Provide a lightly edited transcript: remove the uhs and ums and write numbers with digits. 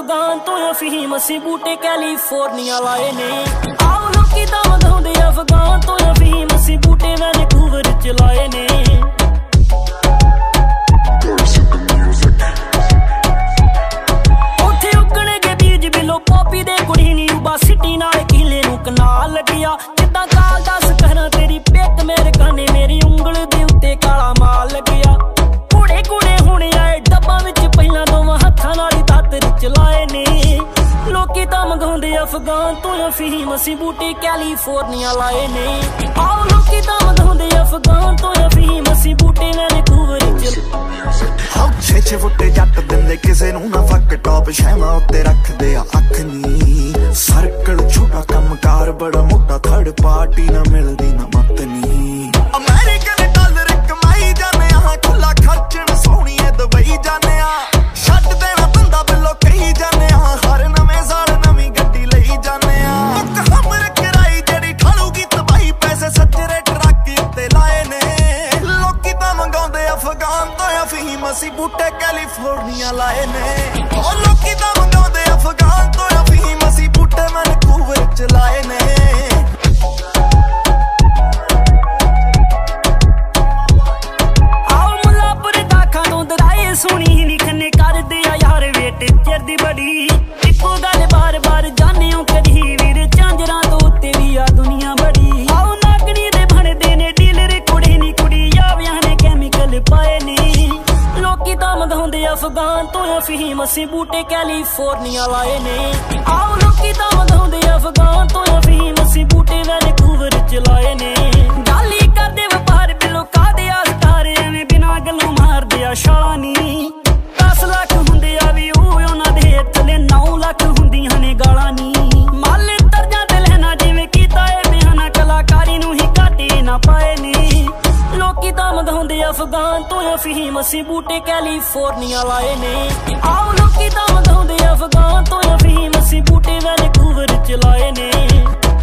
अफगान तो अफीम असी बूटे कैलीफोर्निया लाए ने। आओ लोकी तां वधाउंदे अफगान तो अफीम असी बूटे वैनकूवर च लाए ने। उत्थे उगणगे बीज बिलो पॉपी दे कुड़ी नी उबा सिटी नाल किले नूं कनाल लगिया। जिद्दां काल दस कहना तेरी पिक मेरे काने मेरी उंगल दे उत्ते काला माल लगिया। कुड़े कुड़े हुणे आए डब्बां विच पहिलां दोवां हत्थां नाल ही दातर चलाए ने। लोकी तां मंगाउंदे अफगान तो अफीम असी बूटे कैलीफोर्निया लाए ने। आओ लोकी तां मंगाउंदे अफगान तो अफीम असी बूटे वैनकूवर च। छे छे फुटे जट दिंदे किसे नूं ना फक टॉप शैमा उत्ते रखदे आ अख नी। सर्कल छोटा कमकार बड़ा मोटा थर्ड पार्टी ना मिलदी ना मत नी। अमेरिकन डॉलर कमाई जाने आ खुला खर्चण सोहणीए दुबई जाने आ। छड्ड देना बंदा बिलो कही जाने आ हर नवें साल नवीं गड्डी लई जाने आ। मुक हमर किराई जेड़ी ठालूगी तबाही पैसे सज्जरे ट्रक उत्ते लाए ने। लोकी तां मंगाउंदे अफगान तो अफीम असी बूटे कैलीफोर्निया लाए ने। ओ लोकी तां मंगाउंदे अफगान तो अफीम असी बूटे वैनकूवर च लाए ने। आओ मुलापुर दाखा तो दराए सुनी नी खन्ने कर दिया यार वेट चिर दी बड़ी। इक्को गल बार बार जाने कदी वीर झांजरां तो उत्ते भी आ दुनिया बड़ी। आओ नागनी दे बनदे ने डीलर कुड़ी नी कुड़ी यावियां ने कैमिकल पाए नी। लोकी तां मंगाउंदे अफगान तो अफीम असी बूटे कैलीफोर्निया लाए ने। आओ लोकी तां मंगाउंदे अफगान तो अफीम असी बूटे वैनकूवर च लाए ने। गाली करदे वपार बिलो कादे आस्तार एवें बिना गल्लों मारदे आ छाला नी। 10 लाख हुंदे आ वी उहनां दे थले 9 लाख हुंदियां ने गालां नी। मल तरजां ते लहना जिवें कीता ए बिहाना कलाकारी नूं ही घाटे ना पाए नी। लोकी तां मंगाउंदे अफगान तो अफीम असी बूटे कैलीफोर्निया लाए ने। आओ लोकी तां मंगाउंदे अफगान तो अफीम असी बूटे वैनकूवर च लाए ने।